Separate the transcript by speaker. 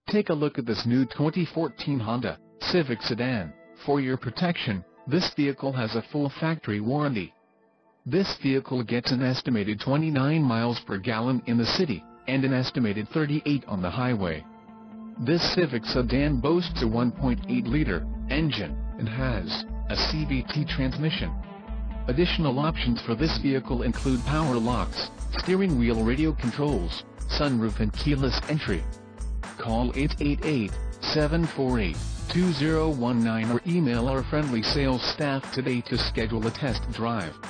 Speaker 1: Take a look at this new 2014 Honda Civic sedan. For your protection, this vehicle has a full factory warranty. This vehicle gets an estimated 29 miles per gallon in the city, and an estimated 38 on the highway. This Civic sedan boasts a 1.8-liter engine, and has a CVT transmission. Additional options for this vehicle include power locks, steering wheel radio controls, sunroof and keyless entry. Call 888-748-2019 or email our friendly sales staff today to schedule a test drive.